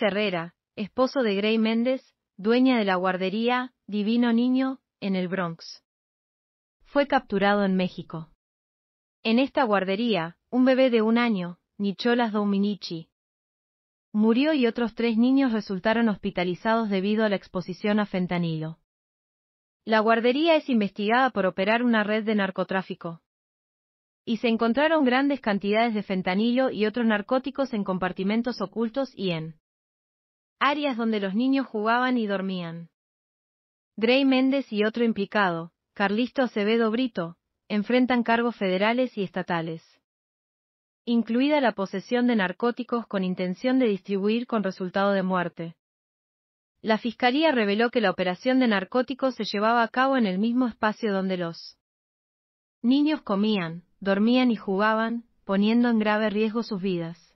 Herrera, esposo de Gray Méndez, dueña de la guardería Divino Niño, en el Bronx. Fue capturado en México. En esta guardería, un bebé de 1 año, Nicholas Dominici, murió y otros 3 niños resultaron hospitalizados debido a la exposición a fentanilo. La guardería es investigada por operar una red de narcotráfico. Y se encontraron grandes cantidades de fentanilo y otros narcóticos en compartimentos ocultos y en áreas donde los niños jugaban y dormían. Gray Méndez y otro implicado, Carlisto Acevedo Brito, enfrentan cargos federales y estatales, incluida la posesión de narcóticos con intención de distribuir con resultado de muerte. La fiscalía reveló que la operación de narcóticos se llevaba a cabo en el mismo espacio donde los niños comían, dormían y jugaban, poniendo en grave riesgo sus vidas.